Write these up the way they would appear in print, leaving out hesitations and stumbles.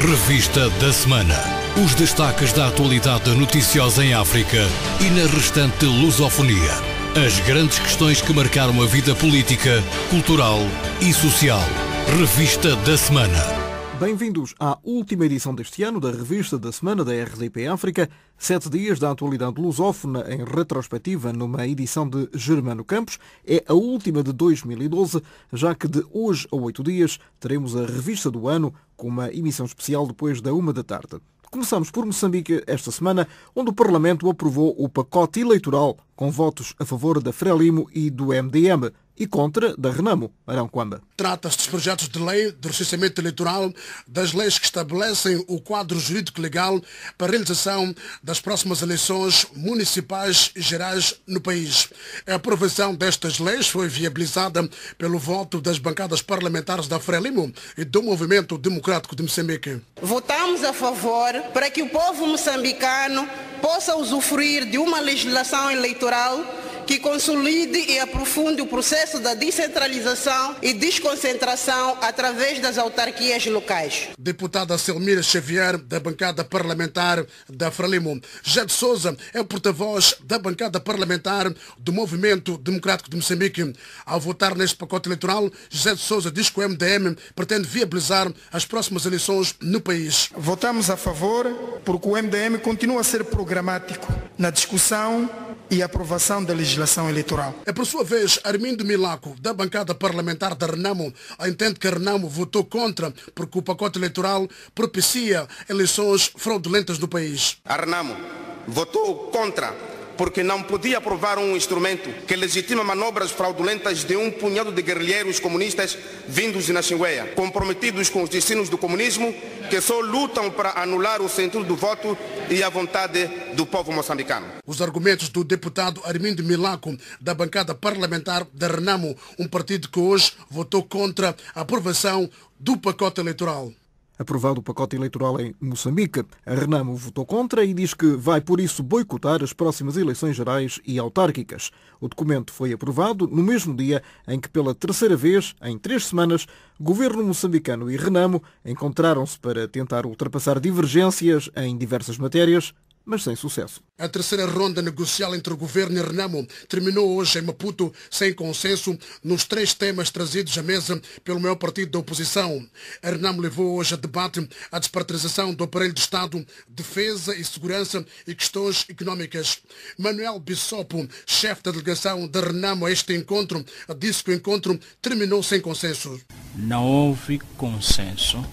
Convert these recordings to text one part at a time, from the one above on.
Revista da Semana. Os destaques da atualidade noticiosa em África e na restante lusofonia. As grandes questões que marcaram a vida política, cultural e social. Revista da Semana. Bem-vindos à última edição deste ano da Revista da Semana da RDP África. 7 dias da atualidade lusófona em retrospectiva numa edição de Germano Campos. É a última de 2012, já que de hoje a 8 dias teremos a Revista do Ano com uma emissão especial depois da 1 da tarde. Começamos por Moçambique esta semana, onde o Parlamento aprovou o pacote eleitoral com votos a favor da Frelimo e do MDM e contra da Renamo, Arão Quamba. Trata-se dos projetos de lei do recenseamento eleitoral, das leis que estabelecem o quadro jurídico legal para a realização das próximas eleições municipais e gerais no país. A aprovação destas leis foi viabilizada pelo voto das bancadas parlamentares da Frelimo e do Movimento Democrático de Moçambique. Votamos a favor para que o povo moçambicano possa usufruir de uma legislação eleitoral que consolide e aprofunde o processo da descentralização e desconcentração através das autarquias locais. Deputada Selmira Xavier, da bancada parlamentar da Frelimo. José de Souza é o porta-voz da bancada parlamentar do Movimento Democrático de Moçambique. Ao votar neste pacote eleitoral, José de Souza diz que o MDM pretende viabilizar as próximas eleições no país. Votamos a favor porque o MDM continua a ser programático na discussão e aprovação da legislação eleitoral. É por sua vez, Armindo Milaco, da bancada parlamentar da Renamo, entende que a Renamo votou contra porque o pacote eleitoral propicia eleições fraudulentas no país. A Renamo votou contra porque não podia aprovar um instrumento que legitima manobras fraudulentas de um punhado de guerrilheiros comunistas vindos de Naxingueia, comprometidos com os destinos do comunismo, que só lutam para anular o sentido do voto e a vontade do povo moçambicano. Os argumentos do deputado Armindo Milaco, da bancada parlamentar da Renamo, um partido que hoje votou contra a aprovação do pacote eleitoral. Aprovado o pacote eleitoral em Moçambique, a Renamo votou contra e diz que vai, por isso, boicotar as próximas eleições gerais e autárquicas. O documento foi aprovado no mesmo dia em que, pela terceira vez, em 3 semanas, governo moçambicano e Renamo encontraram-se para tentar ultrapassar divergências em diversas matérias, mas sem sucesso. A terceira ronda negocial entre o governo e Renamo terminou hoje em Maputo sem consenso nos 3 temas trazidos à mesa pelo maior partido da oposição. A Renamo levou hoje a debate a despartização do aparelho de Estado, defesa e segurança e questões económicas. Manuel Bissopo, chefe da delegação da Renamo a este encontro, disse que o encontro terminou sem consenso. Não houve consenso,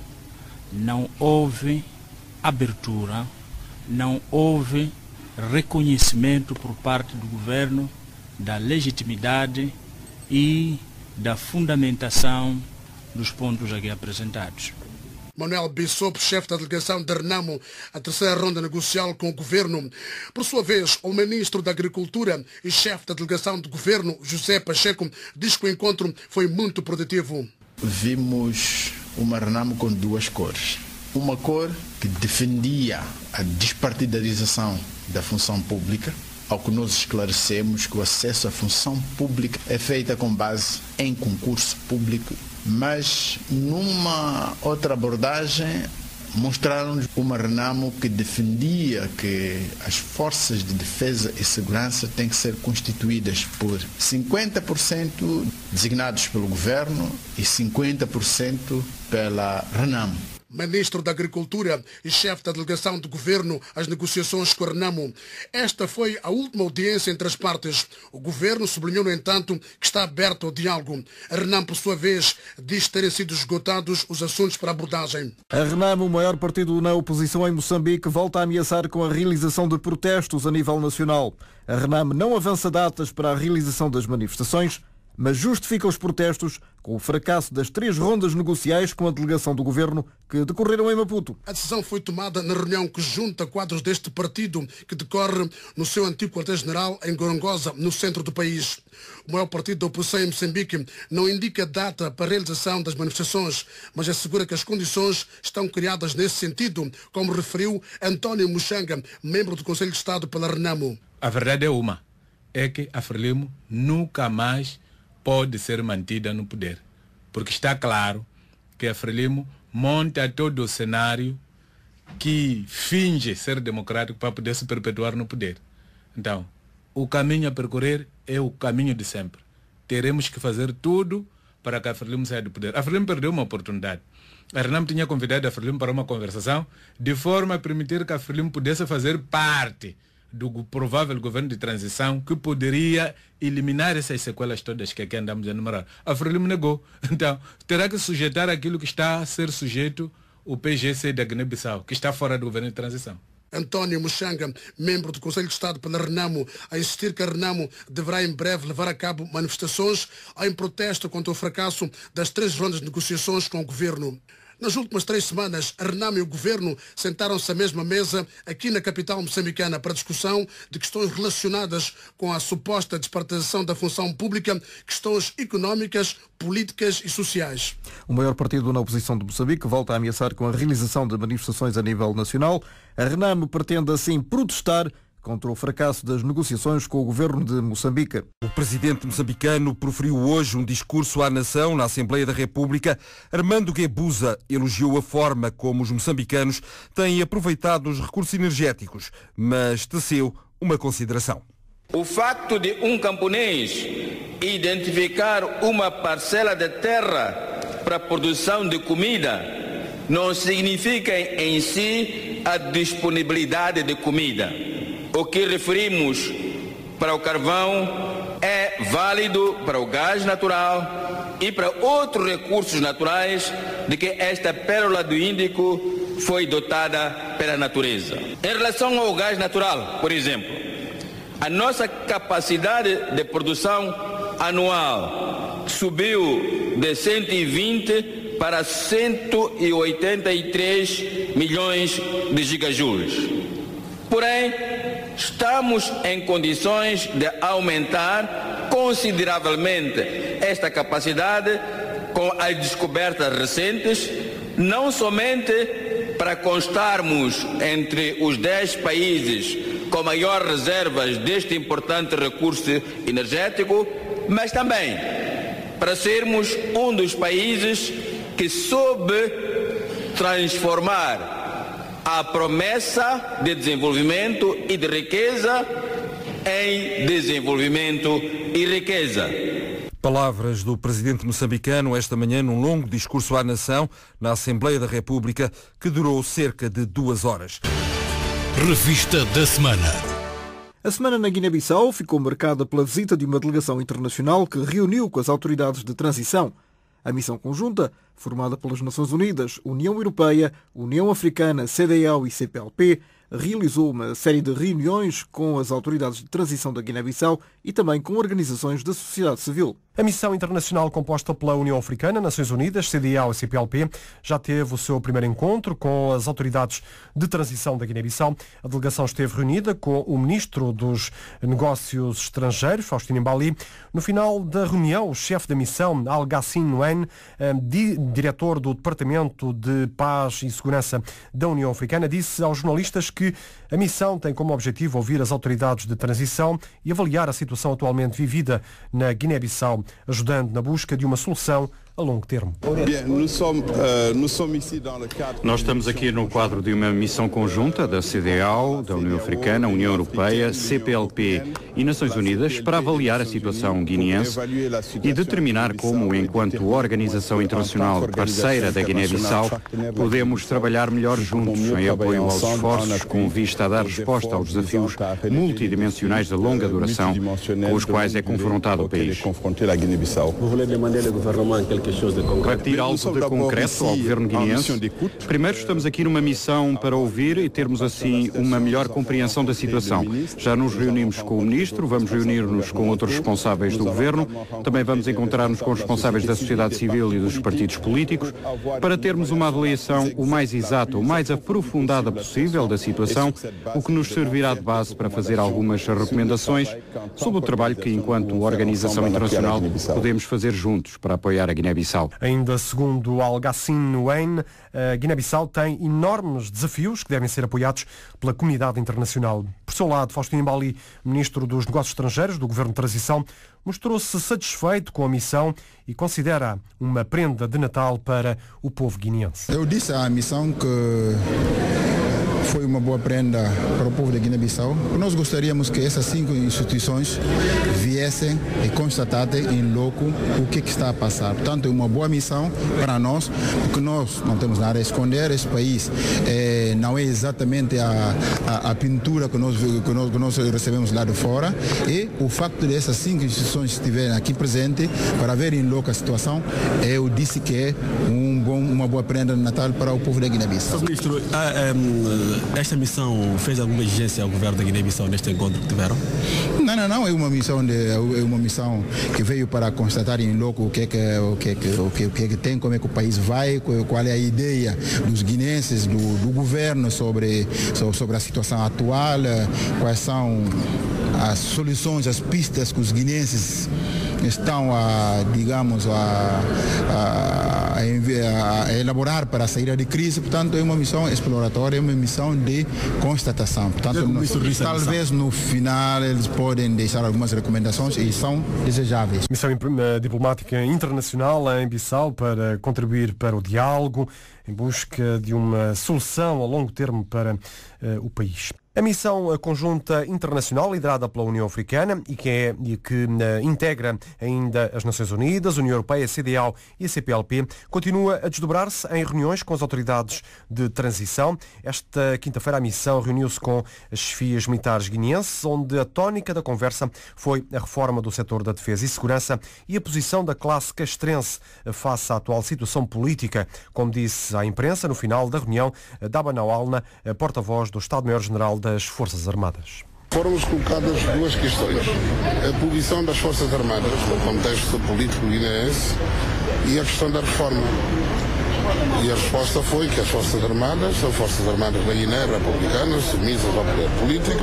não houve abertura, não houve reconhecimento por parte do governo da legitimidade e da fundamentação dos pontos aqui apresentados. Manuel Bissopo, chefe da delegação da Renamo, a terceira ronda negocial com o governo. Por sua vez, o ministro da Agricultura e chefe da delegação do governo, José Pacheco, diz que o encontro foi muito produtivo. Vimos uma Renamo com 2 cores. Uma cor que defendia a despartidarização da função pública, ao que nós esclarecemos que o acesso à função pública é feita com base em concurso público, mas numa outra abordagem mostraram-nos uma Renamo que defendia que as forças de defesa e segurança têm que ser constituídas por 50% designados pelo governo e 50% pela Renamo. Ministro da Agricultura e chefe da delegação do governo às negociações com a Renamo. Esta foi a última audiência entre as partes. O governo sublinhou, no entanto, que está aberto ao diálogo. A Renamo, por sua vez, diz terem sido esgotados os assuntos para abordagem. A Renamo, o maior partido na oposição em Moçambique, volta a ameaçar com a realização de protestos a nível nacional. A Renamo não avança datas para a realização das manifestações, mas justifica os protestos com o fracasso das 3 rondas negociais com a delegação do governo que decorreram em Maputo. A decisão foi tomada na reunião que junta quadros deste partido, que decorre no seu antigo quartel-general em Gorongosa, no centro do país. O maior partido da oposição em Moçambique não indica data para a realização das manifestações, mas assegura que as condições estão criadas nesse sentido, como referiu António Muxanga, membro do Conselho de Estado pela Renamo. A verdade é uma, é que a Frelimo nunca mais pode ser mantida no poder, porque está claro que a Frelimo monta todo o cenário que finge ser democrático para poder se perpetuar no poder. Então, o caminho a percorrer é o caminho de sempre. Teremos que fazer tudo para que a Frelimo saia do poder. A Frelimo perdeu uma oportunidade. A RENAMO tinha convidado a Frelimo para uma conversação de forma a permitir que a Frelimo pudesse fazer parte do provável governo de transição que poderia eliminar essas sequelas todas que aqui andamos a enumerar. A Frelimo negou. Então, terá que sujeitar aquilo que está a ser sujeito o PGC da Guiné-Bissau, que está fora do governo de transição. António Muxanga, membro do Conselho de Estado pela RENAMO, a insistir que a RENAMO deverá em breve levar a cabo manifestações em protesto contra o fracasso das 3 rondas de negociações com o governo. Nas últimas 3 semanas, a RENAMO e o governo sentaram-se à mesma mesa aqui na capital moçambicana para discussão de questões relacionadas com a suposta despartização da função pública, questões económicas, políticas e sociais. O maior partido na oposição de Moçambique volta a ameaçar com a realização de manifestações a nível nacional. A RENAMO pretende assim protestar contra o fracasso das negociações com o governo de Moçambique. O presidente moçambicano proferiu hoje um discurso à nação na Assembleia da República. Armando Guebuza elogiou a forma como os moçambicanos têm aproveitado os recursos energéticos, mas teceu uma consideração. O facto de um camponês identificar uma parcela de terra para a produção de comida não significa em si a disponibilidade de comida. O que referimos para o carvão é válido para o gás natural e para outros recursos naturais de que esta pérola do Índico foi dotada pela natureza. Em relação ao gás natural, por exemplo, a nossa capacidade de produção anual subiu de 120 para 183 milhões de gigajoules. Porém, estamos em condições de aumentar consideravelmente esta capacidade com as descobertas recentes, não somente para constarmos entre os 10 países com maior reservas deste importante recurso energético, mas também para sermos um dos países que soube transformar a promessa de desenvolvimento e de riqueza em desenvolvimento e riqueza. Palavras do presidente moçambicano esta manhã num longo discurso à nação na Assembleia da República que durou cerca de 2 horas. Revista da semana. A semana na Guiné-Bissau ficou marcada pela visita de uma delegação internacional que reuniu com as autoridades de transição. A missão conjunta, formada pelas Nações Unidas, União Europeia, União Africana, CEDEAO e CPLP, realizou uma série de reuniões com as autoridades de transição da Guiné-Bissau e também com organizações da sociedade civil. A missão internacional composta pela União Africana, Nações Unidas, CEDEAO e CPLP já teve o seu primeiro encontro com as autoridades de transição da Guiné-Bissau. A delegação esteve reunida com o Ministro dos Negócios Estrangeiros, Faustino Mbali. No final da reunião, o chefe da missão, Al-Ghassim Nguyen, diretor do Departamento de Paz e Segurança da União Africana, disse aos jornalistas que a missão tem como objetivo ouvir as autoridades de transição e avaliar a situação atualmente vivida na Guiné-Bissau, ajudando na busca de uma solução a longo termo. Nós estamos aqui no quadro de uma missão conjunta da CEDEAO, da União Africana, União Europeia, CPLP e Nações Unidas para avaliar a situação guineense e determinar como, enquanto organização internacional parceira da Guiné-Bissau, podemos trabalhar melhor juntos em apoio aos esforços com vista a dar resposta aos desafios multidimensionais de longa duração com os quais é confrontado o país. Para pedir algo de concreto ao governo guineense, primeiro estamos aqui numa missão para ouvir e termos assim uma melhor compreensão da situação. Já nos reunimos com o Ministro, vamos reunir-nos com outros responsáveis do governo, também vamos encontrar-nos com os responsáveis da sociedade civil e dos partidos políticos, para termos uma avaliação o mais exata, o mais aprofundada possível da situação, o que nos servirá de base para fazer algumas recomendações sobre o trabalho que, enquanto organização internacional, podemos fazer juntos para apoiar a Guiné-Bissau. Guiné-Bissau. Ainda segundo Algacine Wayne, a Guiné-Bissau tem enormes desafios que devem ser apoiados pela comunidade internacional. Por seu lado, Faustino Mbali, ministro dos Negócios Estrangeiros do Governo de Transição, mostrou-se satisfeito com a missão e considera uma prenda de Natal para o povo guineense. Eu disse à missão que foi uma boa prenda para o povo da Guiné-Bissau. Nós gostaríamos que essas 5 instituições viessem e constatassem em loco o que está a passar. Portanto, é uma boa missão para nós, porque nós não temos nada a esconder. Este país não é exatamente a pintura que nós recebemos lá de fora. E o facto dessas 5 instituições estiverem aqui presentes para ver em loco a situação, eu disse que é uma boa prenda de Natal para o povo da Guiné-Bissau. Ministro, esta missão fez alguma exigência ao governo da Guiné-Bissau neste encontro que tiveram? Não. É uma missão que veio para constatar em loco o que tem, como é que o país vai, qual é a ideia dos guineenses, do governo sobre a situação atual, quais são as soluções, as pistas que os guineenses estão a elaborar para a saída de crise. Portanto, é uma missão exploratória, é uma missão de constatação. Portanto, talvez no final eles podem deixar algumas recomendações e são desejáveis. Missão diplomática internacional em Bissau para contribuir para o diálogo em busca de uma solução a longo termo para o país. A missão conjunta internacional liderada pela União Africana e que integra ainda as Nações Unidas, a União Europeia, a CEDEAO e a CPLP, continua a desdobrar-se em reuniões com as autoridades de transição. Esta quinta-feira a missão reuniu-se com as chefias militares guineenses, onde a tónica da conversa foi a reforma do setor da defesa e segurança e a posição da classe castrense face à atual situação política. Como disse à imprensa no final da reunião, Dabana Alna, porta-voz do Estado-Maior-General das Forças Armadas. Foram-nos colocadas 2 questões. A posição das Forças Armadas no contexto político guineense e a questão da reforma. E a resposta foi que as Forças Armadas são Forças Armadas da Guiné republicanas, submissas ao poder político,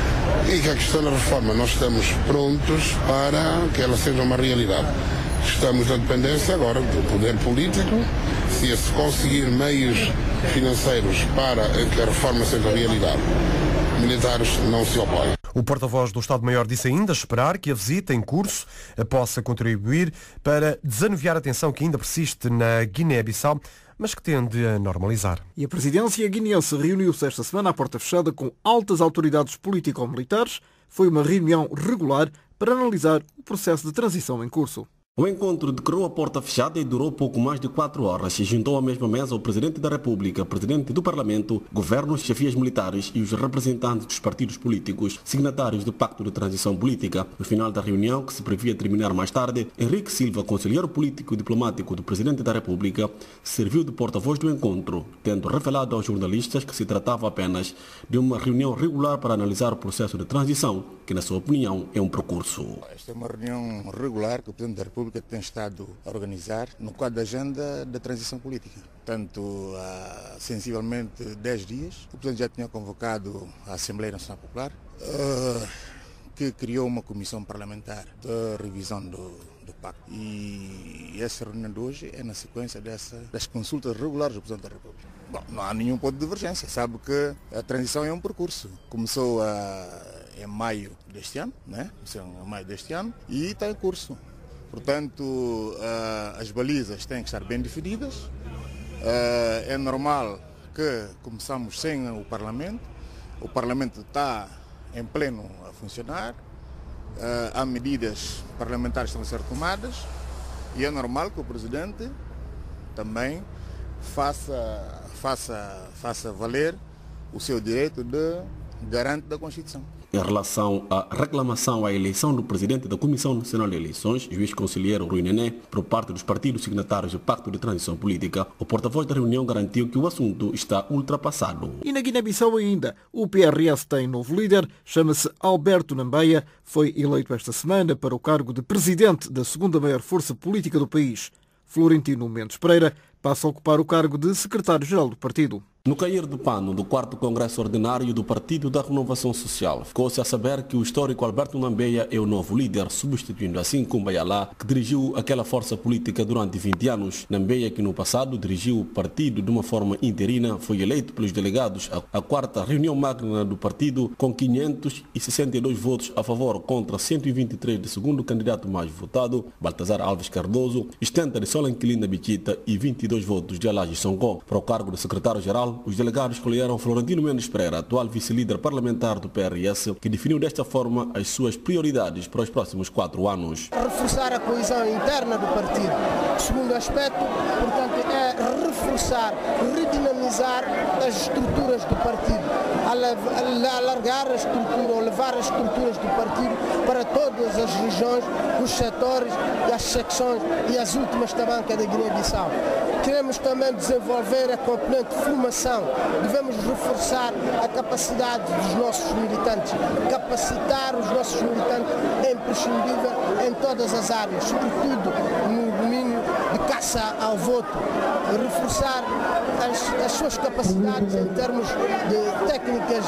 e que a questão da reforma nós estamos prontos para que ela seja uma realidade. Estamos na dependência agora do poder político. Se conseguir meios financeiros para que a reforma seja realidade, militares não se opõem. O porta-voz do Estado-Maior disse ainda esperar que a visita em curso possa contribuir para desanuviar a tensão que ainda persiste na Guiné-Bissau, mas que tende a normalizar. E a presidência guineense reuniu-se esta semana à porta fechada com altas autoridades político-militares. Foi uma reunião regular para analisar o processo de transição em curso. O encontro decorreu a porta fechada e durou pouco mais de 4 horas e juntou à mesma mesa o Presidente da República, Presidente do Parlamento, governos, chefias militares e os representantes dos partidos políticos, signatários do Pacto de Transição Política. No final da reunião, que se previa terminar mais tarde, Henrique Silva, conselheiro político e diplomático do Presidente da República, serviu de porta-voz do encontro, tendo revelado aos jornalistas que se tratava apenas de uma reunião regular para analisar o processo de transição, que, na sua opinião, é um percurso. Esta é uma reunião regular que o Presidente da República tem estado a organizar no quadro da agenda da transição política. Portanto, há sensivelmente 10 dias, o Presidente já tinha convocado a Assembleia Nacional Popular, que criou uma comissão parlamentar de revisão do Pacto. E essa reunião de hoje é na sequência das consultas regulares do Presidente da República. Bom, não há nenhum ponto de divergência. Sabe que a transição é um percurso. Começou em maio deste ano, né? E está em curso. Portanto, as balizas têm que estar bem definidas. É normal que começamos sem o Parlamento. O Parlamento está em pleno a funcionar. Há medidas parlamentares que estão a ser tomadas. E é normal que o Presidente também faça valer o seu direito de garante da Constituição. Em relação à reclamação à eleição do presidente da Comissão Nacional de Eleições, juiz conselheiro Rui Nené, por parte dos partidos signatários do Pacto de Transição Política, o porta-voz da reunião garantiu que o assunto está ultrapassado. E na Guiné-Bissau ainda, o PRS tem novo líder, chama-se Alberto Nambeia, foi eleito esta semana para o cargo de presidente da segunda maior força política do país. Florentino Mendes Pereira passa a ocupar o cargo de secretário-geral do partido. No cair do pano do 4º Congresso Ordinário do Partido da Renovação Social, ficou-se a saber que o histórico Alberto Nambeia é o novo líder, substituindo assim Kumbayalá, que dirigiu aquela força política durante 20 anos. Nambeia, que no passado dirigiu o partido de uma forma interina, foi eleito pelos delegados à 4ª reunião magna do partido com 562 votos a favor contra 123 do segundo candidato mais votado, Baltazar Alves Cardoso, 70 de Solanquilina Bichita e 22 votos de Alagi Sonko. Para o cargo de secretário-geral, os delegados escolheram Florentino Mendes Pereira, atual vice-líder parlamentar do PRS, que definiu desta forma as suas prioridades para os próximos 4 anos. Reforçar a coesão interna do partido. O segundo aspecto, portanto, é reforçar, redinamizar as estruturas do partido, alargar a estrutura, ou levar as estruturas do partido para todas as regiões, os setores e as secções e as últimas tamancas da Guiné-Bissau. Queremos também desenvolver a componente de formação. Devemos reforçar a capacidade dos nossos militantes. Capacitar os nossos militantes é imprescindível em todas as áreas, sobretudo no domínio de caça ao voto. Reforçar as suas capacidades em termos de técnicas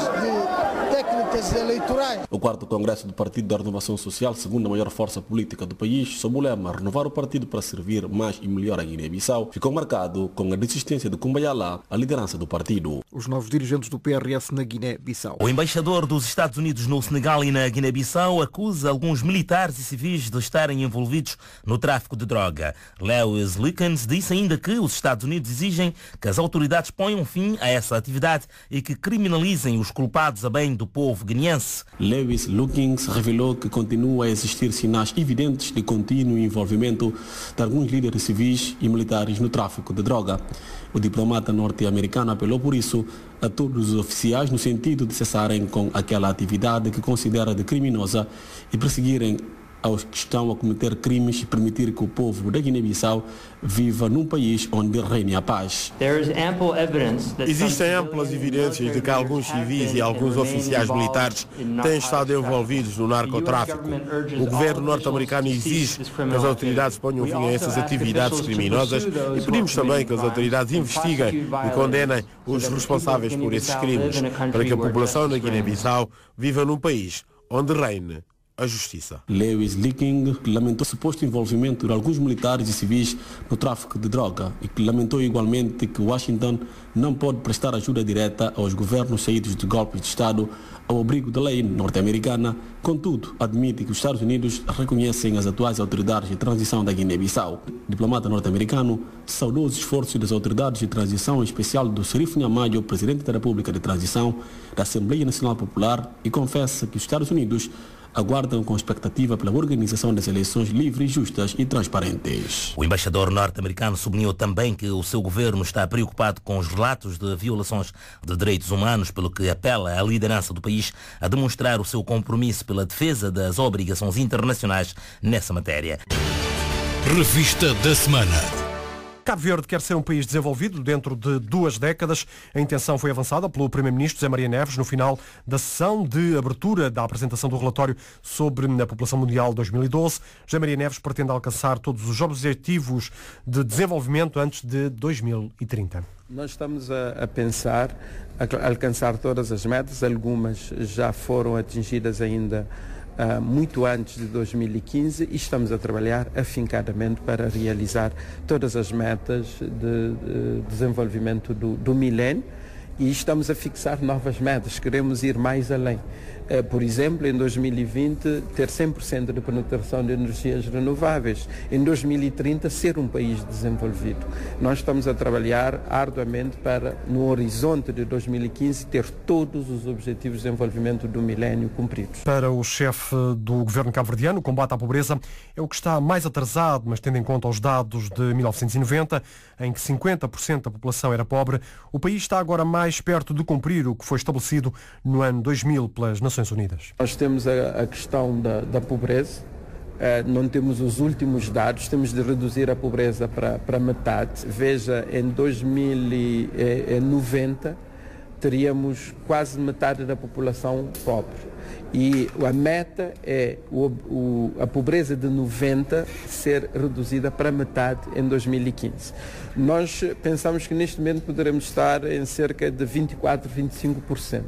eleitorais. O 4º Congresso do Partido da Renovação Social, segunda maior força política do país, sob o lema Renovar o Partido para servir mais e melhor a Guiné-Bissau, ficou marcado com a desistência de Kumbayalá à liderança do partido. Os novos dirigentes do PRS na Guiné-Bissau. O embaixador dos Estados Unidos no Senegal e na Guiné-Bissau acusa alguns militares e civis de estarem envolvidos no tráfico de droga. Lewis Luckens disse ainda que os Estados Unidos exigem que as autoridades ponham fim a essa atividade e que criminalizem os culpados a bem do povo guineense. Lewis Luckens revelou que continua a existir sinais evidentes de contínuo envolvimento de alguns líderes civis e militares no tráfico de droga. O diplomata norte-americano apelou por isso a todos os oficiais no sentido de cessarem com aquela atividade que considera de criminosa e perseguirem aos que estão a cometer crimes e permitir que o povo da Guiné-Bissau viva num país onde reine a paz. Existem amplas evidências de que alguns civis e alguns oficiais militares têm estado envolvidos no narcotráfico. O governo norte-americano exige que as autoridades ponham fim a essas atividades criminosas e pedimos também que as autoridades investiguem e condenem os responsáveis por esses crimes, para que a população da Guiné-Bissau viva num país onde reine a justiça. Lewis Luckens lamentou o suposto envolvimento de alguns militares e civis no tráfico de droga e que lamentou igualmente que Washington não pode prestar ajuda direta aos governos saídos de golpes de Estado ao abrigo da lei norte-americana. Contudo, admite que os Estados Unidos reconhecem as atuais autoridades de transição da Guiné-Bissau. O diplomata norte-americano saudou os esforços das autoridades de transição, em especial do Serif Nhamayo, presidente da República de Transição da Assembleia Nacional Popular, e confessa que os Estados Unidos aguardam com expectativa pela organização das eleições livres, justas e transparentes. O embaixador norte-americano sublinhou também que o seu governo está preocupado com os relatos de violações de direitos humanos, pelo que apela à liderança do país a demonstrar o seu compromisso pela defesa das obrigações internacionais nessa matéria. Revista da Semana. Cabo Verde quer ser um país desenvolvido dentro de 2 décadas. A intenção foi avançada pelo Primeiro-Ministro José Maria Neves no final da sessão de abertura da apresentação do relatório sobre a população mundial 2012. José Maria Neves pretende alcançar todos os objetivos de desenvolvimento antes de 2030. Nós estamos a pensar alcançar todas as metas, algumas já foram atingidas ainda muito antes de 2015 e estamos a trabalhar afincadamente para realizar todas as metas de desenvolvimento do milénio e estamos a fixar novas metas, queremos ir mais além. Por exemplo, em 2020 ter 100% de penetração de energias renováveis, em 2030 ser um país desenvolvido. Nós estamos a trabalhar arduamente para, no horizonte de 2015, ter todos os objetivos de desenvolvimento do milénio cumpridos. Para o chefe do governo cabo-verdiano, o combate à pobreza é o que está mais atrasado, mas tendo em conta os dados de 1990, em que 50% da população era pobre, o país está agora mais perto de cumprir o que foi estabelecido no ano 2000 pelas Nações Unidas. Nós temos a questão da pobreza, não temos os últimos dados, temos de reduzir a pobreza para metade. Veja, em 2090 teríamos quase metade da população pobre. E a meta é a pobreza de 90 ser reduzida para metade em 2015. Nós pensamos que neste momento poderemos estar em cerca de 24, 25%.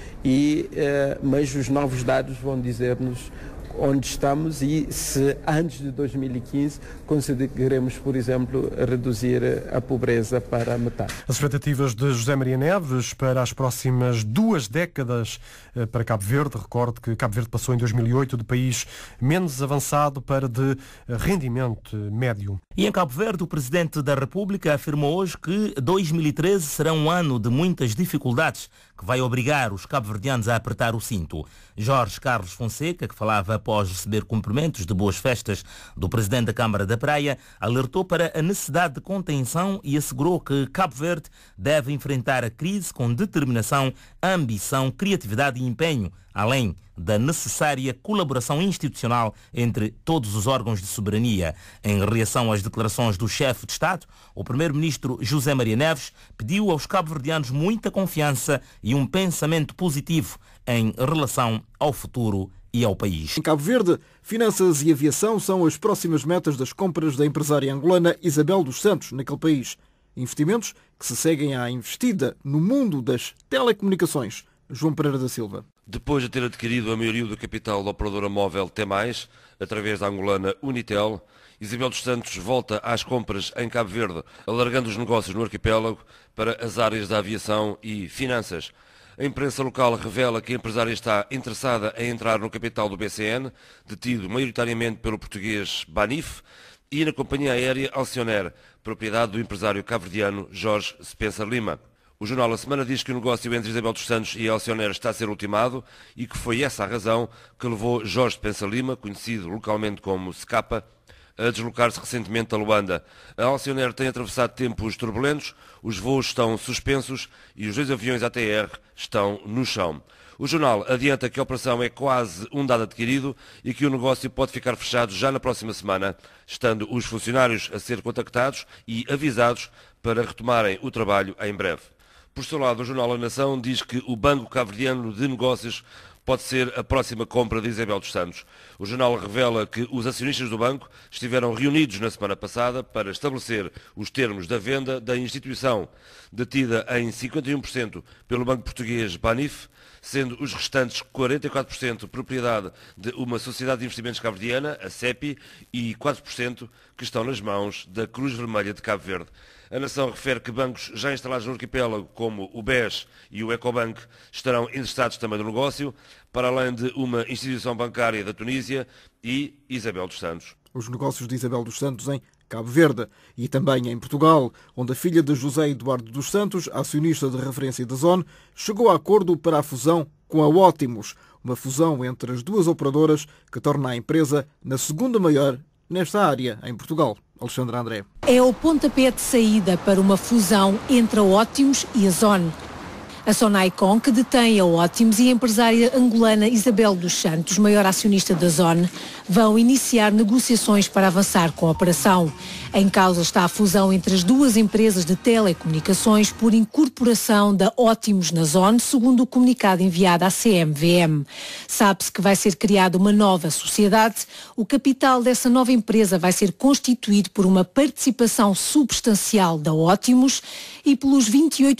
Mas os novos dados vão dizer-nos onde estamos e se antes de 2015 conseguiremos, por exemplo, reduzir a pobreza para a metade. As expectativas de José Maria Neves para as próximas 2 décadas para Cabo Verde. Recordo que Cabo Verde passou em 2008 de país menos avançado para de rendimento médio. E em Cabo Verde, o Presidente da República afirmou hoje que 2013 será um ano de muitas dificuldades que vai obrigar os cabo-verdianos a apertar o cinto. Jorge Carlos Fonseca, que falava após receber cumprimentos de boas festas do Presidente da Câmara da Praia, alertou para a necessidade de contenção e assegurou que Cabo Verde deve enfrentar a crise com determinação, ambição, criatividade e empenho, além da necessária colaboração institucional entre todos os órgãos de soberania. Em reação às declarações do chefe de Estado, o primeiro-ministro José Maria Neves pediu aos cabo-verdianos muita confiança e um pensamento positivo em relação ao futuro e ao país. Em Cabo Verde, finanças e aviação são as próximas metas das compras da empresária angolana Isabel dos Santos naquele país. Investimentos que se seguem à investida no mundo das telecomunicações. João Pereira da Silva. Depois de ter adquirido a maioria do capital da operadora móvel T+, através da angolana Unitel, Isabel dos Santos volta às compras em Cabo Verde, alargando os negócios no arquipélago para as áreas da aviação e finanças. A imprensa local revela que a empresária está interessada em entrar no capital do BCN, detido maioritariamente pelo português Banif, e na companhia aérea Alcioner, propriedade do empresário cabo-verdiano Jorge Spencer Lima. O jornal A Semana diz que o negócio entre Isabel dos Santos e a Alcioner está a ser ultimado e que foi essa a razão que levou Jorge Spencer Lima, conhecido localmente como Scapa, a deslocar-se recentemente a Luanda. A Alcioner tem atravessado tempos turbulentos, os voos estão suspensos e os 2 aviões ATR estão no chão. O jornal adianta que a operação é quase um dado adquirido e que o negócio pode ficar fechado já na próxima semana, estando os funcionários a ser contactados e avisados para retomarem o trabalho em breve. Por seu lado, o jornal A Nação diz que o Banco Cabo-Verdiano de Negócios pode ser a próxima compra de Isabel dos Santos. O jornal revela que os acionistas do banco estiveram reunidos na semana passada para estabelecer os termos da venda da instituição, detida em 51% pelo banco português Banif, sendo os restantes 44% propriedade de uma sociedade de investimentos cabo-verdiana, a CEPI, e 4% que estão nas mãos da Cruz Vermelha de Cabo Verde. A Nação refere que bancos já instalados no arquipélago, como o BES e o Ecobank, estarão interessados também no negócio, para além de uma instituição bancária da Tunísia e Isabel dos Santos. Os negócios de Isabel dos Santos em Cabo Verde e também em Portugal, onde a filha de José Eduardo dos Santos, acionista de referência da Zone, chegou a acordo para a fusão com a Ótimos, uma fusão entre as duas operadoras que torna a empresa na segunda maior nesta área em Portugal. Alexandre André. É o pontapé de saída para uma fusão entre a Ótimos e a Zone. A Sonaicon, que detém a Ótimos, e a empresária angolana Isabel dos Santos, maior acionista da Zone, vão iniciar negociações para avançar com a operação. Em causa está a fusão entre as duas empresas de telecomunicações por incorporação da Ótimos na Zone, segundo o comunicado enviado à CMVM. Sabe-se que vai ser criada uma nova sociedade. O capital dessa nova empresa vai ser constituído por uma participação substancial da Ótimos e pelos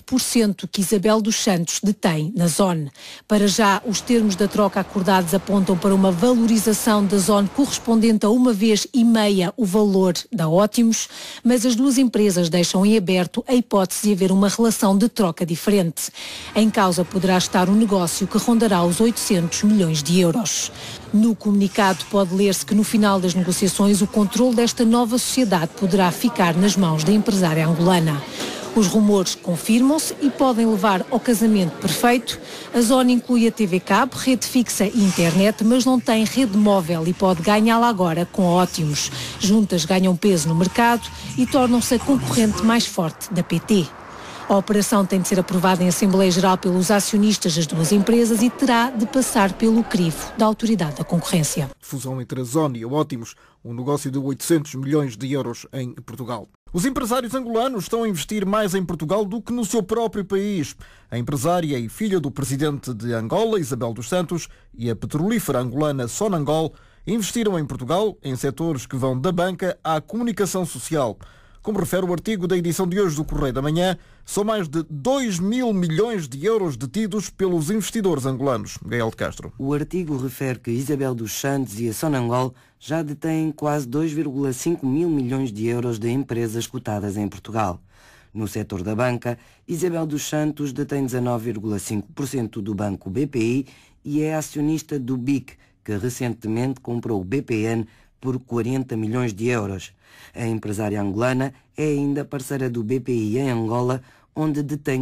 28% que Isabel dos Santos detém na Zone. Para já, os termos da troca acordados apontam para uma valorização da Zone correspondente a 1,5 vezes o valor da Ótimos, mas as duas empresas deixam em aberto a hipótese de haver uma relação de troca diferente. Em causa poderá estar um negócio que rondará os 800 milhões de euros. No comunicado pode ler-se que no final das negociações o controle desta nova sociedade poderá ficar nas mãos da empresária angolana. Os rumores confirmam-se e podem levar ao casamento perfeito. A Zone inclui a TV Cabo, rede fixa e internet, mas não tem rede móvel e pode ganhá-la agora com Ótimos. Juntas ganham peso no mercado e tornam-se a concorrente mais forte da PT. A operação tem de ser aprovada em Assembleia Geral pelos acionistas das duas empresas e terá de passar pelo crivo da Autoridade da Concorrência. Fusão entre a Zone e a Ótimos, um negócio de 800 milhões de euros em Portugal. Os empresários angolanos estão a investir mais em Portugal do que no seu próprio país. A empresária e filha do presidente de Angola, Isabel dos Santos, e a petrolífera angolana Sonangol investiram em Portugal em setores que vão da banca à comunicação social. Como refere o artigo da edição de hoje do Correio da Manhã, são mais de 2 mil milhões de euros detidos pelos investidores angolanos. Gael de Castro. O artigo refere que Isabel dos Santos e a Sonangol já detêm quase 2,5 mil milhões de euros de empresas cotadas em Portugal. No setor da banca, Isabel dos Santos detém 19,5% do banco BPI e é acionista do BIC, que recentemente comprou o BPN por 40 milhões de euros. A empresária angolana é ainda parceira do BPI em Angola, onde detém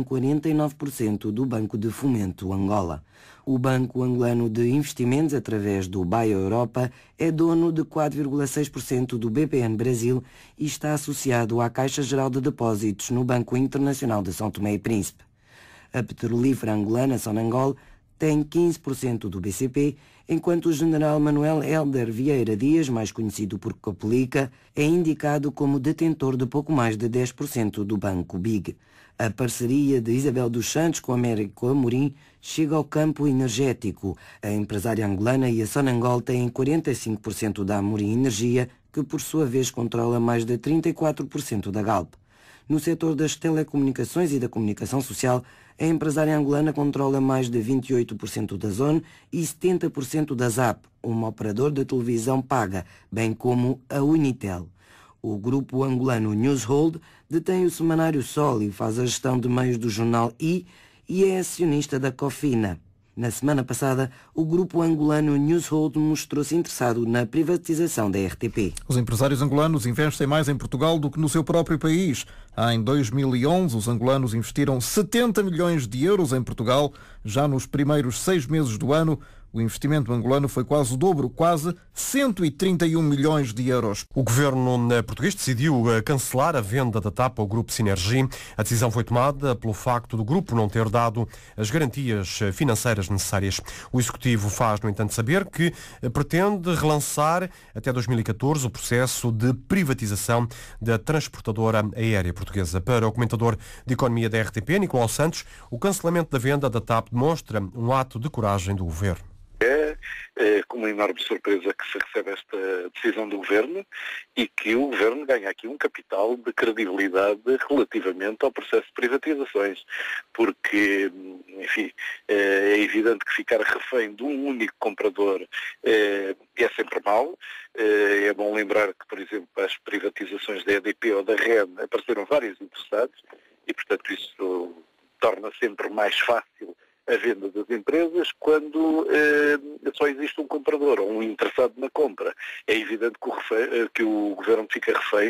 49% do Banco de Fomento Angola. O Banco Angolano de Investimentos, através do Bio Europa, é dono de 4,6% do BPN Brasil e está associado à Caixa Geral de Depósitos no Banco Internacional de São Tomé e Príncipe. A petrolífera angolana Sonangol tem 15% do BCP, enquanto o general Manuel Helder Vieira Dias, mais conhecido por Capelica, é indicado como detentor de pouco mais de 10% do Banco BIG. A parceria de Isabel dos Santos com Américo Amorim chega ao campo energético. A empresária angolana e a Sonangol têm 45% da Amorim Energia, que por sua vez controla mais de 34% da Galp. No setor das telecomunicações e da comunicação social, a empresária angolana controla mais de 28% da Zone e 70% da ZAP, um operador de televisão paga, bem como a Unitel. O grupo angolano Newshold detém o semanário Sol e faz a gestão de meios do jornal e é acionista da Cofina. Na semana passada, o grupo angolano Newshold mostrou-se interessado na privatização da RTP. Os empresários angolanos investem mais em Portugal do que no seu próprio país. Em 2011, os angolanos investiram 70 milhões de euros em Portugal. Já nos primeiros 6 meses do ano, o investimento angolano foi quase o dobro, quase 131 milhões de euros. O governo português decidiu cancelar a venda da TAP ao grupo Sinergi. A decisão foi tomada pelo facto do grupo não ter dado as garantias financeiras necessárias. O executivo faz, no entanto, saber que pretende relançar até 2014 o processo de privatização da transportadora aérea portuguesa. Para o comentador de economia da RTP, Nicolau Santos, o cancelamento da venda da TAP demonstra um ato de coragem do governo. É com uma enorme surpresa que se recebe esta decisão do Governo e que o Governo ganha aqui um capital de credibilidade relativamente ao processo de privatizações, porque, enfim, é evidente que ficar refém de um único comprador é sempre mau. É bom lembrar que, por exemplo, as privatizações da EDP ou da REN apareceram vários interessados e, portanto, isso torna sempre mais fácil a venda das empresas quando só existe um comprador ou um interessado na compra. É evidente que o Governo fica refém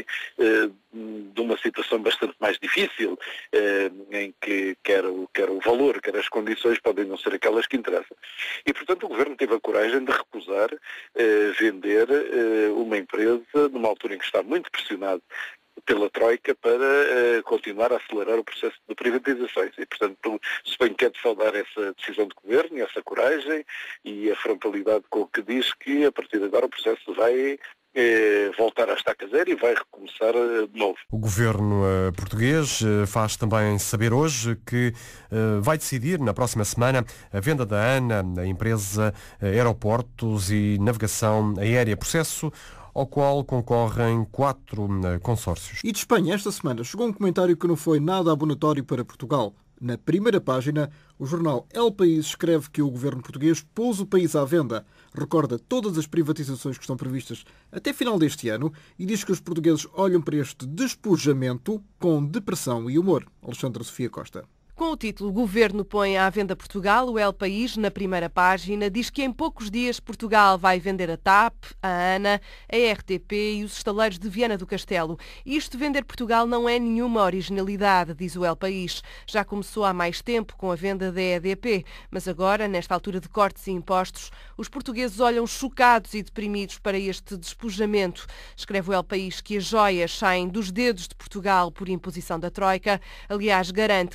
de uma situação bastante mais difícil, em que quer o valor, quer as condições podem não ser aquelas que interessam. E, portanto, o Governo teve a coragem de recusar vender uma empresa numa altura em que está muito pressionado pela Troika para continuar a acelerar o processo de privatizações. E, portanto, suponho que é de saudar essa decisão de governo, essa coragem e a frontalidade com o que diz que, a partir de agora, o processo vai voltar à estaca zero e vai recomeçar de novo. O governo português faz também saber hoje que vai decidir na próxima semana a venda da ANA, a empresa Aeroportos e Navegação Aérea, processo ao qual concorrem 4 consórcios. E de Espanha, esta semana, chegou um comentário que não foi nada abonatório para Portugal. Na primeira página, o jornal El País escreve que o governo português pôs o país à venda, recorda todas as privatizações que estão previstas até final deste ano e diz que os portugueses olham para este despojamento com depressão e humor. Alexandra Sofia Costa. Com o título Governo põe à venda Portugal, o El País, na primeira página, diz que em poucos dias Portugal vai vender a TAP, a ANA, a RTP e os estaleiros de Viana do Castelo. Isto vender Portugal não é nenhuma originalidade, diz o El País. Já começou há mais tempo com a venda da EDP, mas agora, nesta altura de cortes e impostos, os portugueses olham chocados e deprimidos para este despojamento. Escreve o El País que as joias saem dos dedos de Portugal por imposição da Troika. Aliás, garante que dificilmente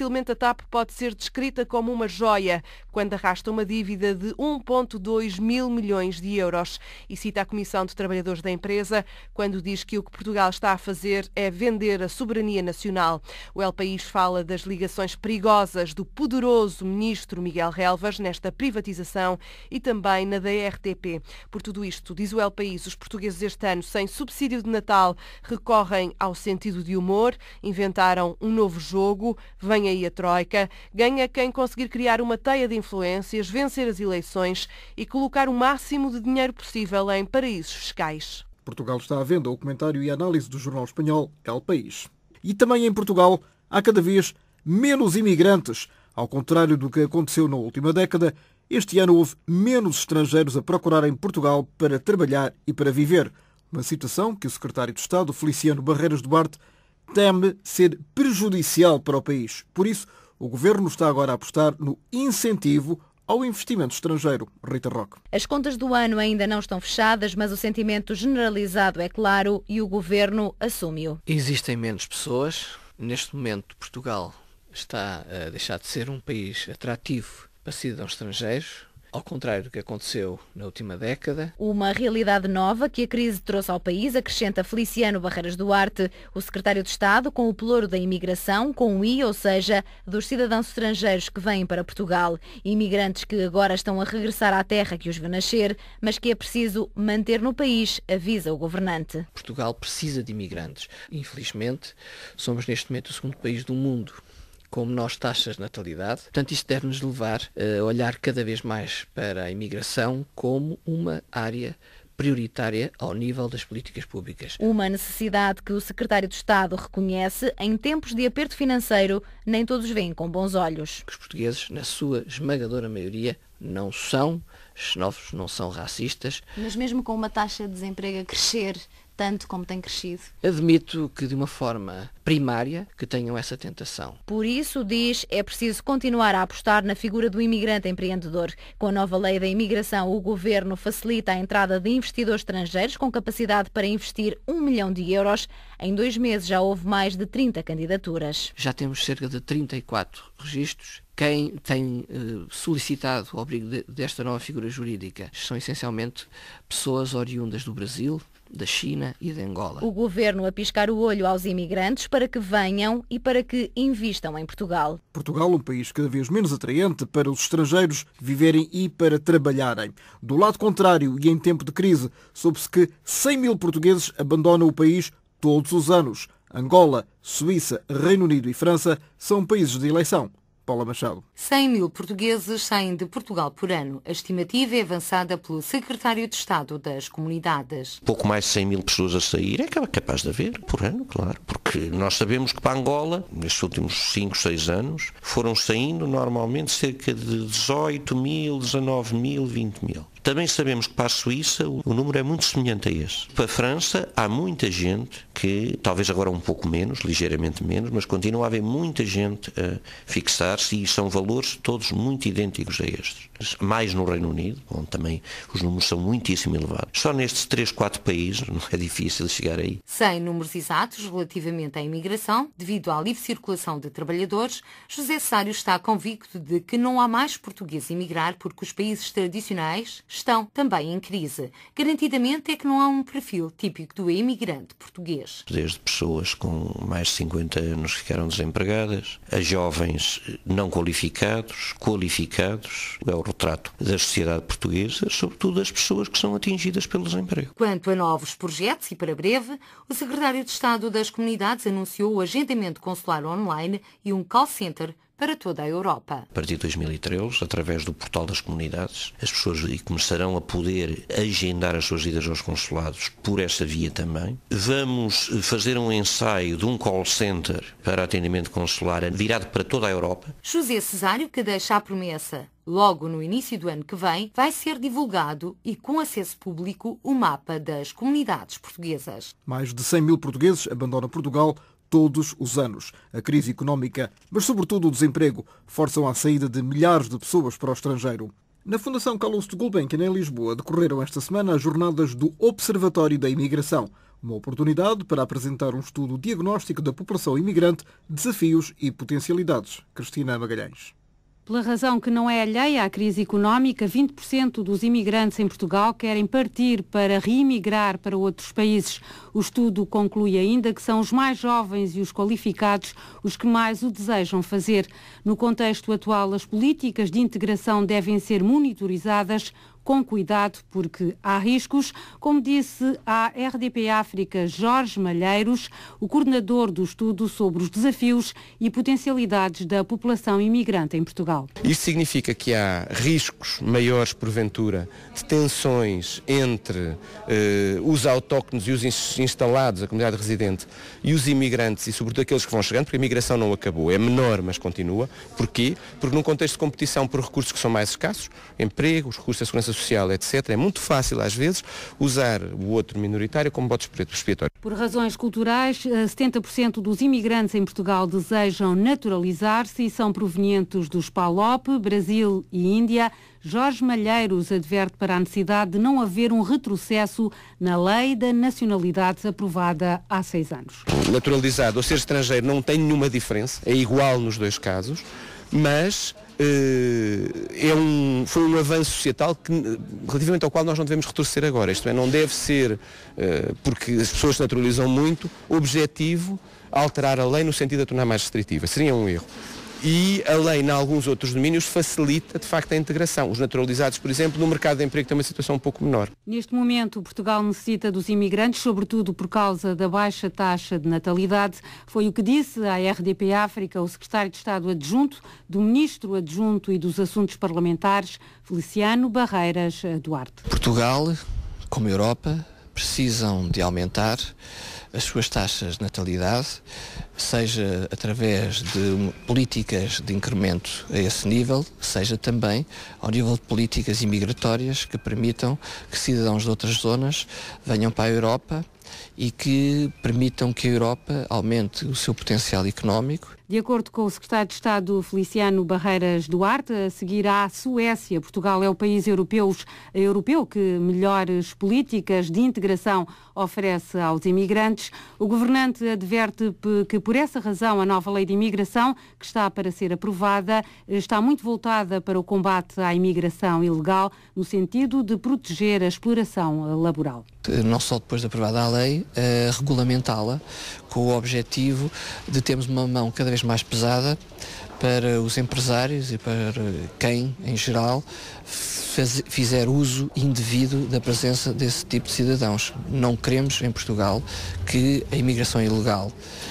facilmente a TAP pode ser descrita como uma joia quando arrasta uma dívida de 1,2 mil milhões de euros. E cita a Comissão de Trabalhadores da empresa quando diz que o que Portugal está a fazer é vender a soberania nacional. O El País fala das ligações perigosas do poderoso ministro Miguel Relvas nesta privatização e também na da RTP. Por tudo isto, diz o El País, os portugueses este ano, sem subsídio de Natal, recorrem ao sentido de humor, inventaram um novo jogo, vem aí a Troika, ganha quem conseguir criar uma teia de influências, vencer as eleições e colocar o máximo de dinheiro possível em paraísos fiscais. Portugal está à venda, o comentário e a análise do jornal espanhol El País. E também em Portugal há cada vez menos imigrantes. Ao contrário do que aconteceu na última década, este ano houve menos estrangeiros a procurarem Portugal para trabalhar e para viver. Uma situação que o secretário de Estado, Feliciano Barreiras Duarte, teme ser prejudicial para o país. Por isso, o Governo está agora a apostar no incentivo ao investimento estrangeiro. Rita Roque. As contas do ano ainda não estão fechadas, mas o sentimento generalizado é claro e o Governo assume-o. Existem menos pessoas. Neste momento, Portugal está a deixar de ser um país atrativo para cidadãos estrangeiros, ao contrário do que aconteceu na última década. Uma realidade nova que a crise trouxe ao país, acrescenta Feliciano Barreiras Duarte, o secretário de Estado, com o pelouro da imigração, com o I, ou seja, dos cidadãos estrangeiros que vêm para Portugal. Imigrantes que agora estão a regressar à terra que os viu nascer, mas que é preciso manter no país, avisa o governante. Portugal precisa de imigrantes. Infelizmente, somos neste momento o segundo país do mundo com menores taxas de natalidade. Portanto, isto deve-nos levar a olhar cada vez mais para a imigração como uma área prioritária ao nível das políticas públicas. Uma necessidade que o secretário de Estado reconhece em tempos de aperto financeiro, nem todos veem com bons olhos. Os portugueses, na sua esmagadora maioria, não são xenófobos, não são racistas. Mas mesmo com uma taxa de desemprego a crescer tanto como tem crescido? Admito que de uma forma primária que tenham essa tentação. Por isso, diz, é preciso continuar a apostar na figura do imigrante empreendedor. Com a nova lei da imigração, o Governo facilita a entrada de investidores estrangeiros com capacidade para investir 1 milhão de euros. Em 2 meses já houve mais de 30 candidaturas. Já temos cerca de 34 registros. Quem tem solicitado o abrigo desta nova figura jurídica são essencialmente pessoas oriundas do Brasil, da China e de Angola. O Governo a piscar o olho aos imigrantes para que venham e para que invistam em Portugal. Portugal, um país cada vez menos atraente para os estrangeiros viverem e para trabalharem. Do lado contrário, e em tempo de crise, soube-se que 100 mil portugueses abandonam o país todos os anos. Angola, Suíça, Reino Unido e França são países de eleição. Paula Machado. 100 mil portugueses saem de Portugal por ano. A estimativa é avançada pelo secretário de Estado das Comunidades. Pouco mais de 100 mil pessoas a sair é capaz de haver por ano, claro. Porque nós sabemos que para Angola, nestes últimos 5, 6 anos, foram saindo normalmente cerca de 18 mil, 19 mil, 20 mil. Também sabemos que para a Suíça o número é muito semelhante a esse. Para a França há muita gente que, talvez agora um pouco menos, ligeiramente menos, mas continua a haver muita gente a fixar-se e são valores todos muito idênticos a estes. Mais no Reino Unido, onde também os números são muitíssimo elevados. Só nestes 3, 4 países não é difícil chegar aí. Sem números exatos relativamente à imigração, devido à livre circulação de trabalhadores, José Sário está convicto de que não há mais portugueses a emigrar porque os países tradicionais estão também em crise. Garantidamente é que não há um perfil típico do imigrante português. Desde pessoas com mais de 50 anos que ficaram desempregadas, a jovens não qualificados, qualificados, é o retrato da sociedade portuguesa, sobretudo das pessoas que são atingidas pelo desemprego. Quanto a novos projetos, e para breve, o secretário de Estado das Comunidades anunciou o agendamento consular online e um call center para toda a Europa. A partir de 2013, através do portal das comunidades, as pessoas começarão a poder agendar as suas idas aos consulados por essa via também. Vamos fazer um ensaio de um call center para atendimento consular virado para toda a Europa. José Cesário, que deixa a promessa. Logo no início do ano que vem, vai ser divulgado e com acesso público o mapa das comunidades portuguesas. Mais de 100 mil portugueses abandonam Portugal todos os anos. A crise económica, mas sobretudo o desemprego, forçam a saída de milhares de pessoas para o estrangeiro. Na Fundação Calouste Gulbenkian, em Lisboa, decorreram esta semana as jornadas do Observatório da Imigração. Uma oportunidade para apresentar um estudo diagnóstico da população imigrante, desafios e potencialidades. Cristina Magalhães. Pela razão que não é alheia à crise económica, 20% dos imigrantes em Portugal querem partir para reimigrar para outros países. O estudo conclui ainda que são os mais jovens e os qualificados os que mais o desejam fazer. No contexto atual, as políticas de integração devem ser monitorizadas com cuidado, porque há riscos, como disse à RDP África Jorge Malheiros, o coordenador do estudo sobre os desafios e potencialidades da população imigrante em Portugal. Isto significa que há riscos maiores, porventura, de tensões entre os autóctonos e os instalados, a comunidade residente, e os imigrantes, e sobretudo aqueles que vão chegando, porque a imigração não acabou, é menor, mas continua. Porquê? Porque num contexto de competição por recursos que são mais escassos, emprego, os recursos da segurança social, etc., é muito fácil, às vezes, usar o outro minoritário como bode expiatório. Por razões culturais, 70% dos imigrantes em Portugal desejam naturalizar-se e são provenientes dos PALOP, Brasil e Índia. Jorge Malheiros adverte para a necessidade de não haver um retrocesso na lei da nacionalidade aprovada há 6 anos. Naturalizado ou ser estrangeiro não tem nenhuma diferença, é igual nos dois casos, mas foi um avanço societal relativamente ao qual nós não devemos retroceder agora. Isto é, não deve ser, porque as pessoas se naturalizam muito, objetivo alterar a lei no sentido de a tornar mais restritiva. Seria um erro. E a lei, em alguns outros domínios, facilita, de facto, a integração. Os naturalizados, por exemplo, no mercado de emprego tem uma situação um pouco menor. Neste momento, Portugal necessita dos imigrantes, sobretudo por causa da baixa taxa de natalidade. Foi o que disse à RDP África o secretário de Estado adjunto, do Ministro adjunto e dos Assuntos Parlamentares, Feliciano Barreiras Duarte. Portugal, como Europa, precisam de aumentar as suas taxas de natalidade, seja através de políticas de incremento a esse nível, seja também ao nível de políticas imigratórias que permitam que cidadãos de outras zonas venham para a Europa e que permitam que a Europa aumente o seu potencial económico. De acordo com o secretário de Estado Feliciano Barreiras Duarte, a seguir à Suécia, Portugal é o país europeu que melhores políticas de integração oferece aos imigrantes. O governante adverte que, por essa razão, a nova lei de imigração, que está para ser aprovada, está muito voltada para o combate à imigração ilegal, no sentido de proteger a exploração laboral. Não só depois de aprovada a lei, regulamentá-la com o objetivo de termos uma mão cada vez mais pesada para os empresários e para quem, em geral, fizer uso indevido da presença desse tipo de cidadãos. Não queremos, em Portugal, que a imigração ilegal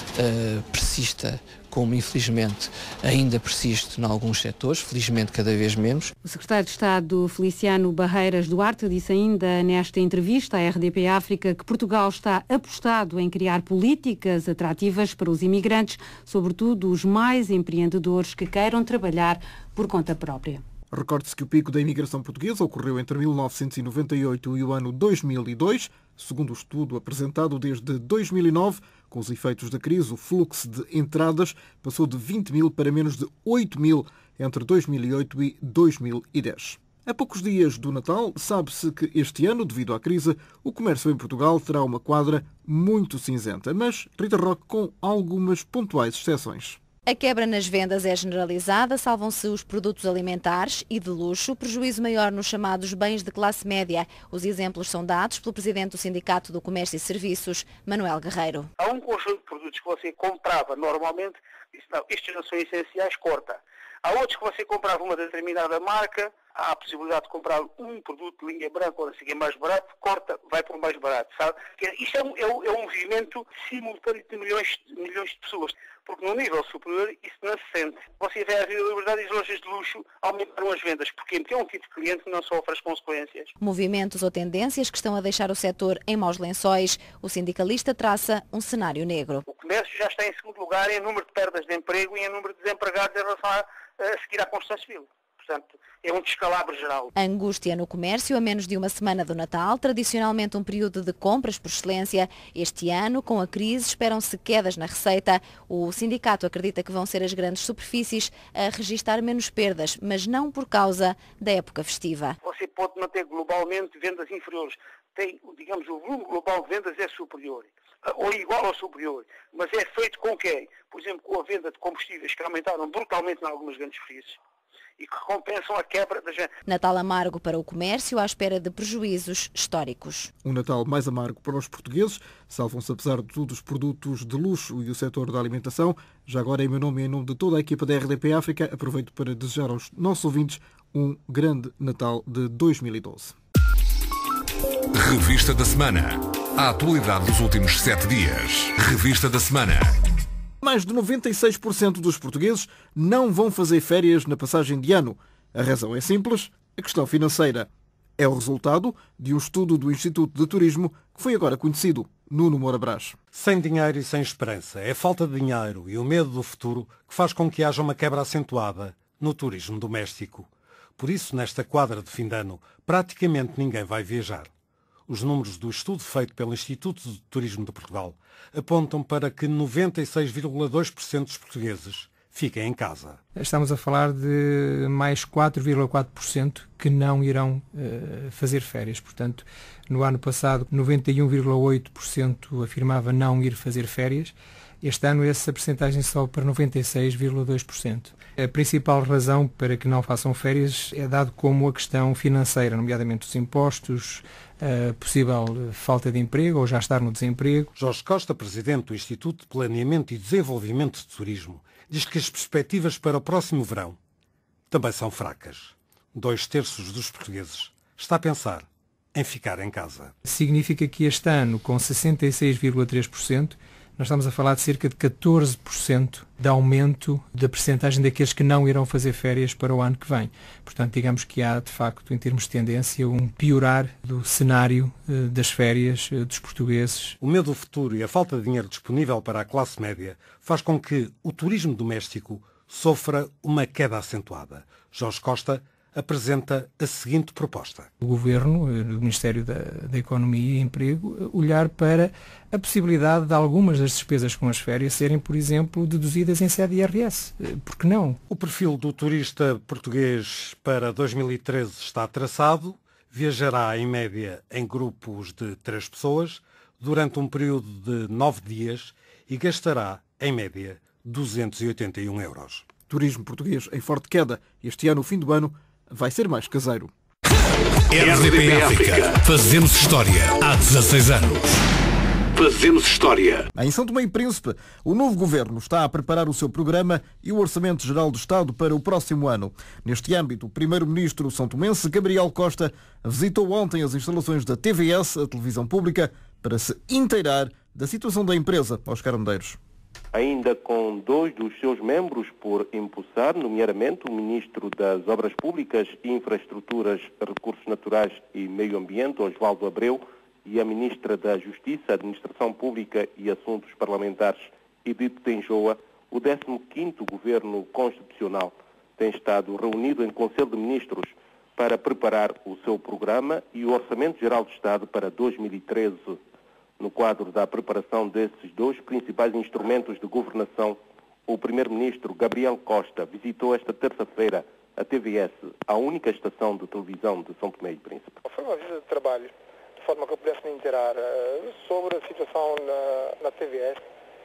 persista, como infelizmente ainda persiste em alguns setores, felizmente cada vez menos. O secretário de Estado Feliciano Barreiras Duarte disse ainda nesta entrevista à RDP África que Portugal está apostado em criar políticas atrativas para os imigrantes, sobretudo os mais empreendedores que queiram trabalhar por conta própria. Recorde-se que o pico da imigração portuguesa ocorreu entre 1998 e o ano 2002. Segundo o estudo apresentado desde 2009, com os efeitos da crise, o fluxo de entradas passou de 20 mil para menos de 8 mil entre 2008 e 2010. A poucos dias do Natal, sabe-se que este ano, devido à crise, o comércio em Portugal terá uma quadra muito cinzenta, mas Rita Roque com algumas pontuais exceções. A quebra nas vendas é generalizada, salvam-se os produtos alimentares e de luxo, prejuízo maior nos chamados bens de classe média. Os exemplos são dados pelo presidente do Sindicato do Comércio e Serviços, Manuel Guerreiro. Há um conjunto de produtos que você comprava normalmente, disse, não, estes não são essenciais, corta. Há outros que você comprava uma determinada marca, há a possibilidade de comprar um produto de linha branca ou assim, mais barato, corta, vai para o mais barato, sabe? Isto é um movimento simultâneo de milhões de pessoas. Porque no nível superior isso não se sente. Você vai à Avenida da Liberdade e as lojas de luxo aumentaram as vendas. Porquê? Porque é um tipo de cliente que não sofre as consequências. Movimentos ou tendências que estão a deixar o setor em maus lençóis. O sindicalista traça um cenário negro. O comércio já está em segundo lugar em número de perdas de emprego e em número de desempregados em relação a seguir à construção civil. Portanto, é um descalabro geral. A angústia no comércio a menos de uma semana do Natal, tradicionalmente um período de compras por excelência. Este ano, com a crise, esperam-se quedas na receita. O sindicato acredita que vão ser as grandes superfícies a registrar menos perdas, mas não por causa da época festiva. Você pode manter globalmente vendas inferiores. tem, digamos, o volume global de vendas é superior, ou igual ou superior, mas é feito com quem? Por exemplo, com a venda de combustíveis que aumentaram brutalmente em algumas grandes superfícies e que compensam a quebra das vendas. Natal amargo para o comércio à espera de prejuízos históricos. Um Natal mais amargo para os portugueses. Salvam-se, apesar de tudo, os produtos de luxo e o setor da alimentação. Já agora, em meu nome e em nome de toda a equipa da RDP África, aproveito para desejar aos nossos ouvintes um grande Natal de 2012. Revista da Semana. A atualidade dos últimos 7 dias. Revista da Semana. Mais de 96% dos portugueses não vão fazer férias na passagem de ano. A razão é simples, a questão financeira. É o resultado de um estudo do Instituto de Turismo que foi agora conhecido. Nuno Moura Brás. Sem dinheiro e sem esperança. É a falta de dinheiro e o medo do futuro que faz com que haja uma quebra acentuada no turismo doméstico. Por isso, nesta quadra de fim de ano, praticamente ninguém vai viajar. Os números do estudo feito pelo Instituto de Turismo de Portugal apontam para que 96,2% dos portugueses fiquem em casa. Estamos a falar de mais 4,4% que não irão fazer férias. Portanto, no ano passado, 91,8% afirmava não ir fazer férias. Este ano essa percentagem sobe para 96,2%. A principal razão para que não façam férias é dado como a questão financeira, nomeadamente os impostos, a possível falta de emprego ou já estar no desemprego. Jorge Costa, presidente do Instituto de Planeamento e Desenvolvimento de Turismo, diz que as perspectivas para o próximo verão também são fracas. 2/3 dos portugueses está a pensar em ficar em casa. Significa que este ano, com 66,3%, nós estamos a falar de cerca de 14% de aumento da percentagem daqueles que não irão fazer férias para o ano que vem. Portanto, digamos que há, de facto, em termos de tendência, um piorar do cenário das férias dos portugueses. O medo do futuro e a falta de dinheiro disponível para a classe média faz com que o turismo doméstico sofra uma queda acentuada. Jorge Costa apresenta a seguinte proposta. O Governo, o Ministério da Economia e Emprego, olhar para a possibilidade de algumas das despesas com as férias serem, por exemplo, deduzidas em sede IRS. Por que não? O perfil do turista português para 2013 está traçado. Viajará, em média, em grupos de 3 pessoas, durante um período de 9 dias e gastará, em média, 281 euros. Turismo português em forte queda. Este ano, o fim do ano, vai ser mais caseiro. RDP África. Fazemos história há 16 anos. Fazemos história. Em São Tomé e Príncipe, o novo governo está a preparar o seu programa e o Orçamento Geral do Estado para o próximo ano. Neste âmbito, o primeiro-ministro são-tomense, Gabriel Costa, visitou ontem as instalações da TVS, a televisão pública, para se inteirar da situação da empresa. Oscar Medeiros. Ainda com 2 dos seus membros por impulsar, nomeadamente o Ministro das Obras Públicas, Infraestruturas, Recursos Naturais e Meio Ambiente, Osvaldo Abreu, e a Ministra da Justiça, Administração Pública e Assuntos Parlamentares, Edith Tenjoa, o 15º Governo Constitucional tem estado reunido em Conselho de Ministros para preparar o seu programa e o Orçamento Geral do Estado para 2013. No quadro da preparação desses 2 principais instrumentos de governação, o Primeiro-Ministro Gabriel Costa visitou esta terça-feira a TVS, a única estação de televisão de São Tomé e Príncipe. Foi uma visita de trabalho, de forma que eu pudesse me inteirar sobre a situação na TVS,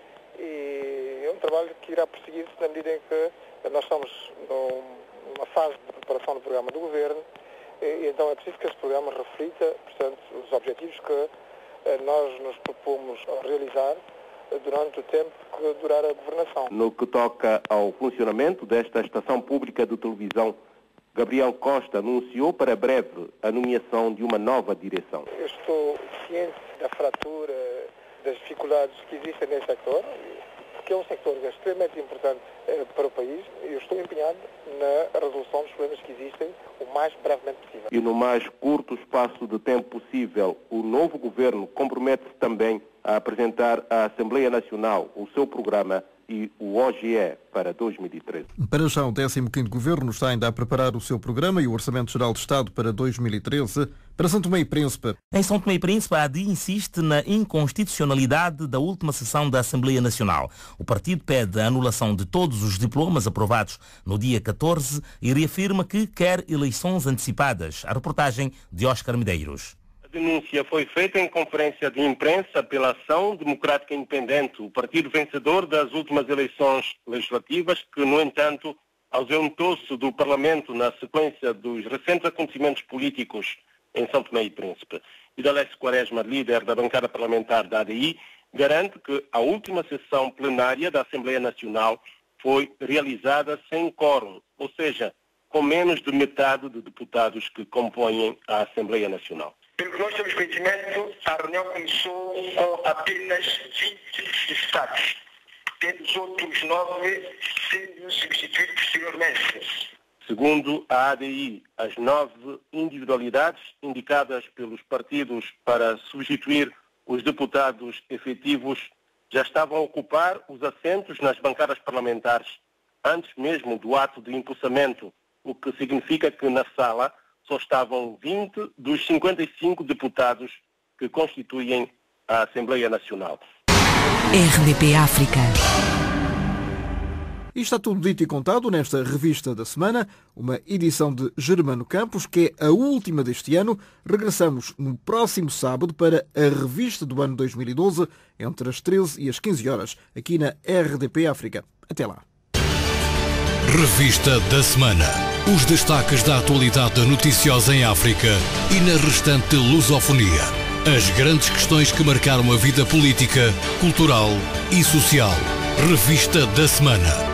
e é um trabalho que irá prosseguir-se na medida em que nós estamos numa fase de preparação do programa do Governo, e então é preciso que esse programa reflita, portanto, os objetivos que nós nos propomos realizar durante o tempo que durar a governação. No que toca ao funcionamento desta estação pública de televisão, Gabriel Costa anunciou para breve a nomeação de uma nova direção. Eu estou ciente da fratura, das dificuldades que existem nesse sector, porque é um sector extremamente importante para o país, e eu estou empenhado na resolução dos problemas que existem o mais brevemente possível. E no mais curto espaço de tempo possível, o novo governo compromete-se também a apresentar à Assembleia Nacional o seu programa e o OGE para 2013. Para já, o 15º Governo está ainda a preparar o seu programa e o Orçamento Geral do Estado para 2013. Para São Tomé e Príncipe. Em São Tomé e Príncipe, a ADI insiste na inconstitucionalidade da última sessão da Assembleia Nacional. O partido pede a anulação de todos os diplomas aprovados no dia 14 e reafirma que quer eleições antecipadas. A reportagem de Oscar Medeiros. A denúncia foi feita em conferência de imprensa pela Ação Democrática Independente, o partido vencedor das últimas eleições legislativas, que, no entanto, ausentou-se do Parlamento na sequência dos recentes acontecimentos políticos em São Tomé e Príncipe. Idalécio Quaresma, líder da bancada parlamentar da ADI, garante que a última sessão plenária da Assembleia Nacional foi realizada sem quórum, ou seja, com menos de metade de deputados que compõem a Assembleia Nacional. Pelo que nós temos conhecimento, a reunião começou com apenas 20 deputados, tendo os outros 9 sendo substituídos posteriormente. Segundo a ADI, as 9 individualidades indicadas pelos partidos para substituir os deputados efetivos já estavam a ocupar os assentos nas bancadas parlamentares antes mesmo do ato de impulsamento, o que significa que na sala só estavam 20 dos 55 deputados que constituem a Assembleia Nacional. RDP África. E está tudo dito e contado nesta revista da semana, uma edição de Germano Campos, que é a última deste ano. Regressamos no próximo sábado para a revista do ano 2012, entre as 13 e as 15 horas, aqui na RDP África. Até lá. Revista da semana. Os destaques da atualidade noticiosa em África e na restante lusofonia. As grandes questões que marcaram a vida política, cultural e social. Revista da semana.